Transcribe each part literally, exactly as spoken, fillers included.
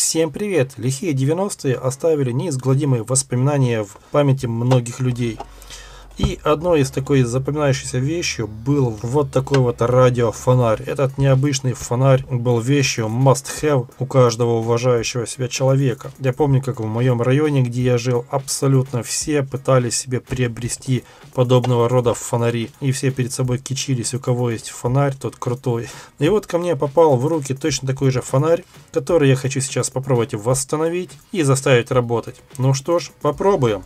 Всем привет! Лихие девяностые оставили неизгладимые воспоминания в памяти многих людей. И одной из такой запоминающейся вещью был вот такой вот радиофонарь. Этот необычный фонарь был вещью must have у каждого уважающего себя человека. Я помню, как в моем районе, где я жил, абсолютно все пытались себе приобрести подобного рода фонари. И все перед собой кичились, у кого есть фонарь, тот крутой. И вот ко мне попал в руки точно такой же фонарь, который я хочу сейчас попробовать восстановить и заставить работать. Ну что ж, попробуем.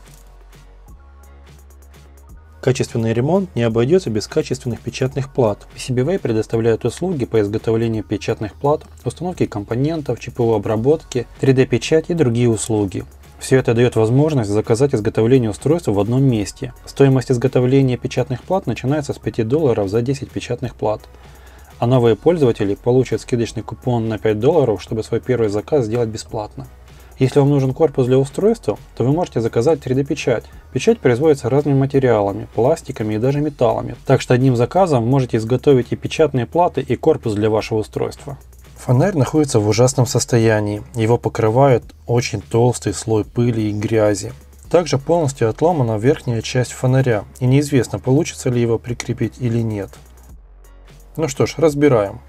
Качественный ремонт не обойдется без качественных печатных плат. пи си би вэй предоставляет услуги по изготовлению печатных плат, установке компонентов, ЧПУ обработки, три дэ печать и другие услуги. Все это дает возможность заказать изготовление устройства в одном месте. Стоимость изготовления печатных плат начинается с пяти долларов за десять печатных плат. А новые пользователи получат скидочный купон на пять долларов, чтобы свой первый заказ сделать бесплатно. Если вам нужен корпус для устройства, то вы можете заказать три дэ печать. Печать производится разными материалами, пластиками и даже металлами. Так что одним заказом вы можете изготовить и печатные платы, и корпус для вашего устройства. Фонарь находится в ужасном состоянии. Его покрывает очень толстый слой пыли и грязи. Также полностью отломана верхняя часть фонаря. И неизвестно, получится ли его прикрепить или нет. Ну что ж, разбираем.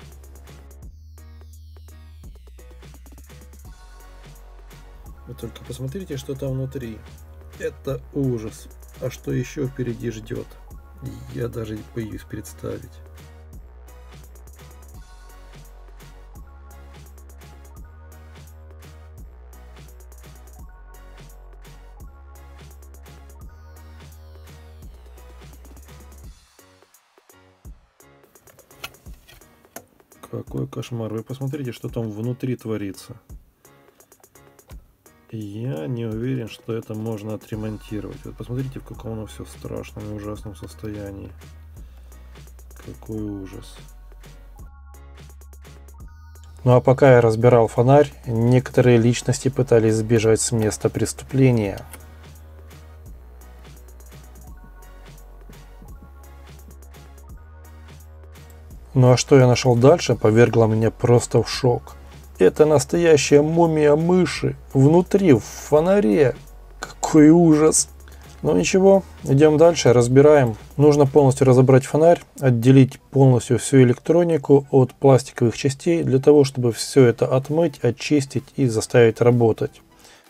Вы только посмотрите, что там внутри. Это ужас. А что еще впереди ждет? Я даже боюсь представить. Какой кошмар. Вы посмотрите, что там внутри творится. Я не уверен, что это можно отремонтировать. Вот посмотрите, в каком оно все страшном и ужасном состоянии. Какой ужас. Ну а пока я разбирал фонарь, некоторые личности пытались сбежать с места преступления. Ну а что я нашел дальше, повергло меня просто в шок. Это настоящая мумия мыши внутри, в фонаре. Какой ужас. Ну ничего, идем дальше, разбираем. Нужно полностью разобрать фонарь, отделить полностью всю электронику от пластиковых частей, для того, чтобы все это отмыть, очистить и заставить работать.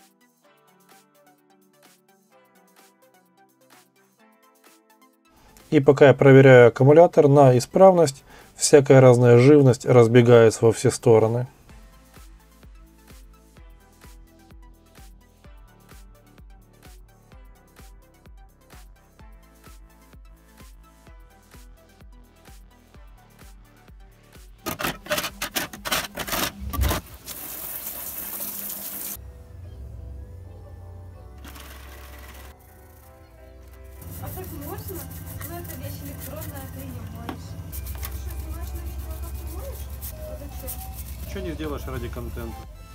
И пока я проверяю аккумулятор на исправность, всякая разная живность разбегается во все стороны. А так можно? Ну это вещь электронная, ты ее моешь. Что, снимаешь на видео, как ты моешь? А зачем? Что не сделаешь ради контента?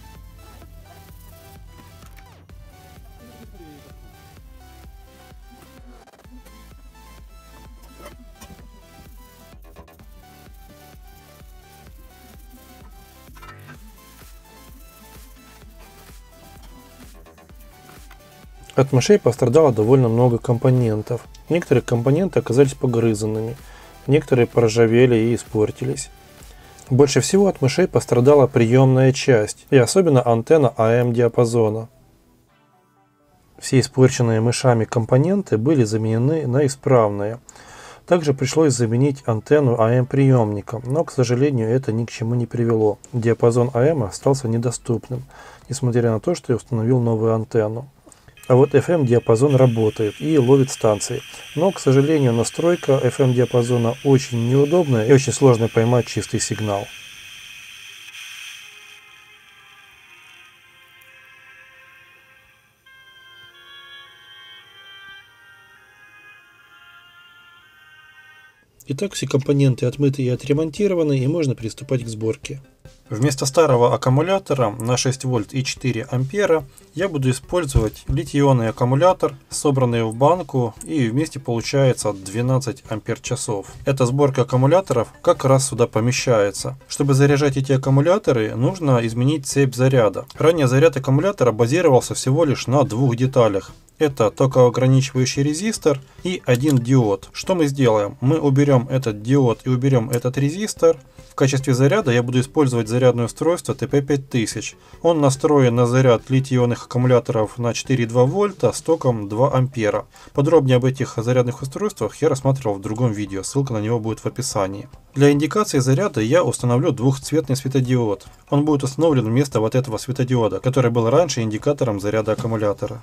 От мышей пострадало довольно много компонентов. Некоторые компоненты оказались погрызанными, некоторые поржавели и испортились. Больше всего от мышей пострадала приемная часть, и особенно антенна а эм диапазона. Все испорченные мышами компоненты были заменены на исправные. Также пришлось заменить антенну а эм приемника, но, к сожалению, это ни к чему не привело. Диапазон а эм остался недоступным, несмотря на то, что я установил новую антенну. А вот эф эм диапазон работает и ловит станции. Но, к сожалению, настройка эф эм диапазона очень неудобная и очень сложно поймать чистый сигнал. Итак, все компоненты отмыты и отремонтированы, и можно приступать к сборке. Вместо старого аккумулятора на шесть вольт и четыре ампера я буду использовать литий-ионный аккумулятор, собранный в банку, и вместе получается двенадцать ампер-часов. Эта сборка аккумуляторов как раз сюда помещается. Чтобы заряжать эти аккумуляторы, нужно изменить цепь заряда. Ранее заряд аккумулятора базировался всего лишь на двух деталях. Это токоограничивающий резистор и один диод. Что мы сделаем? Мы уберем этот диод и уберем этот резистор. В качестве заряда я буду использовать зарядное устройство тэ пэ пять тысяч. Он настроен на заряд литий-ионных аккумуляторов на четыре и два вольта с током два ампера. Подробнее об этих зарядных устройствах я рассматривал в другом видео, ссылка на него будет в описании. Для индикации заряда я установлю двухцветный светодиод. Он будет установлен вместо вот этого светодиода, который был раньше индикатором заряда аккумулятора.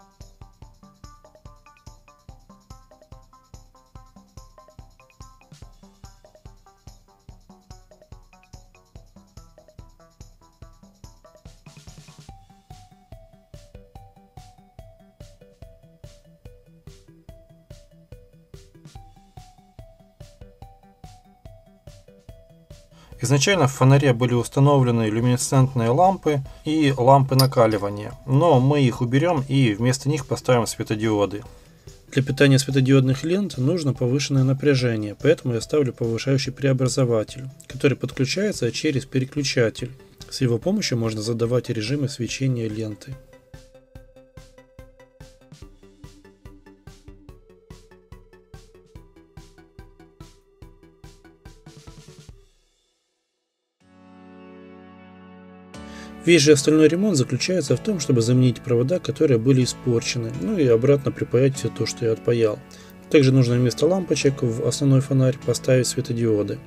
Изначально в фонаре были установлены люминесцентные лампы и лампы накаливания, но мы их уберем и вместо них поставим светодиоды. Для питания светодиодных лент нужно повышенное напряжение, поэтому я ставлю повышающий преобразователь, который подключается через переключатель. С его помощью можно задавать режимы свечения ленты. Весь же остальной ремонт заключается в том, чтобы заменить провода, которые были испорчены, ну и обратно припаять все то, что я отпаял. Также нужно вместо лампочек в основной фонарь поставить светодиоды.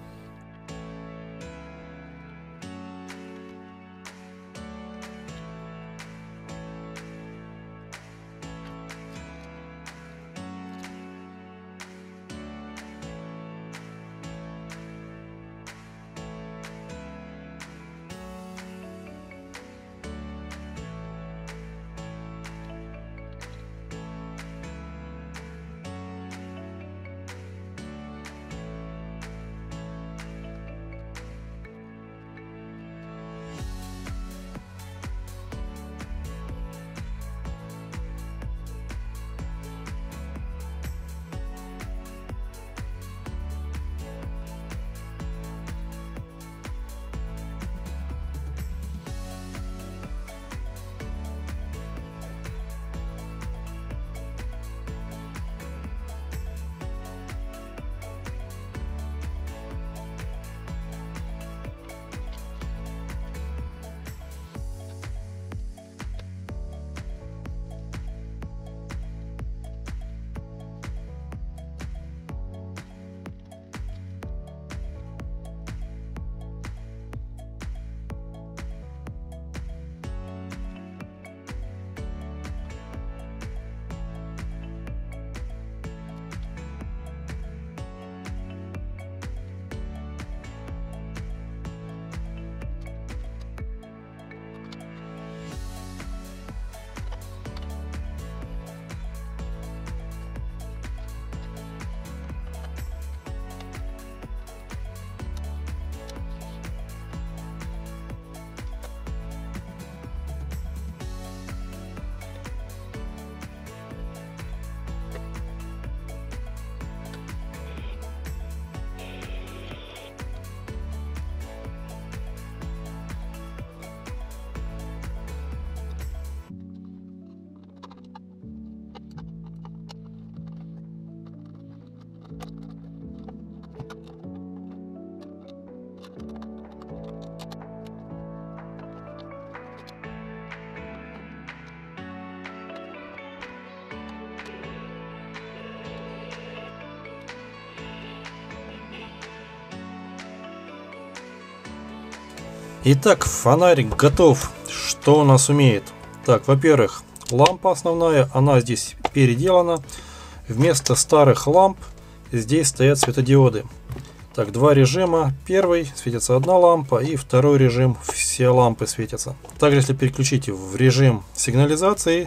Итак, фонарик готов. Что у нас умеет? Так, во-первых, лампа основная, она здесь переделана. Вместо старых ламп здесь стоят светодиоды. Так, два режима. Первый светится одна лампа, и второй режим все лампы светятся. Также, если переключить в режим сигнализации,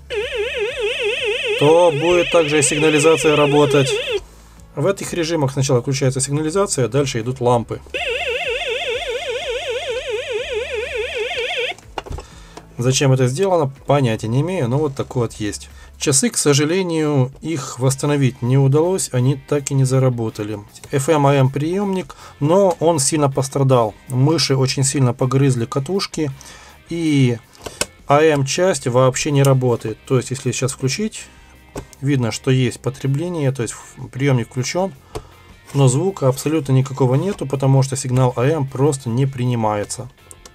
то будет также и сигнализация работать. В этих режимах сначала включается сигнализация, дальше идут лампы. Зачем это сделано, понятия не имею, но вот такой вот есть. Часы, к сожалению, их восстановить не удалось, они так и не заработали. эф эм эй эм приемник, но он сильно пострадал. Мыши очень сильно погрызли катушки, и эй эм часть вообще не работает. То есть, если сейчас включить, видно, что есть потребление, то есть приемник включен, но звука абсолютно никакого нету, потому что сигнал эй эм просто не принимается.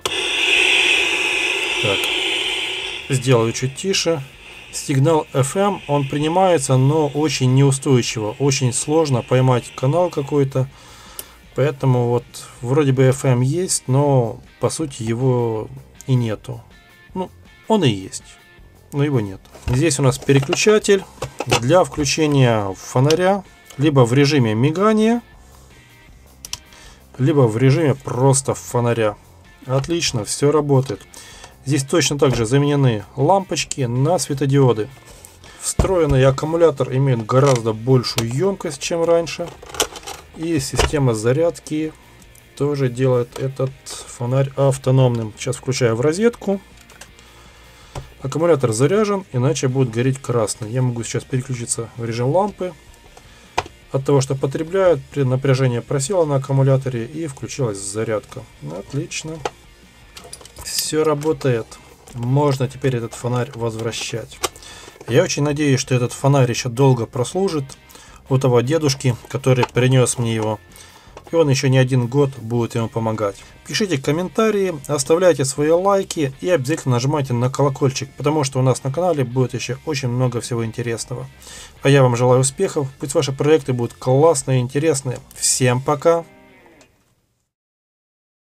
Так, сделаю чуть тише. Сигнал эф эм, он принимается, но очень неустойчиво. Очень сложно поймать канал какой-то. Поэтому вот вроде бы эф эм есть, но по сути его и нету. Ну, он и есть, но его нет. Здесь у нас переключатель для включения фонаря. Либо в режиме мигания, либо в режиме просто фонаря. Отлично, все работает. Здесь точно так же заменены лампочки на светодиоды. Встроенный аккумулятор имеет гораздо большую емкость, чем раньше. И система зарядки тоже делает этот фонарь автономным. Сейчас включаю в розетку. Аккумулятор заряжен, иначе будет гореть красный. Я могу сейчас переключиться в режим лампы. От того, что потребляют, при напряжении просело на аккумуляторе и включилась зарядка. Отлично. Все работает. Можно теперь этот фонарь возвращать. Я очень надеюсь, что этот фонарь еще долго прослужит у того дедушки, который принес мне его. И он еще не один год будет ему помогать. Пишите комментарии, оставляйте свои лайки и обязательно нажимайте на колокольчик, потому что у нас на канале будет еще очень много всего интересного. А я вам желаю успехов, пусть ваши проекты будут классные и интересные. Всем пока!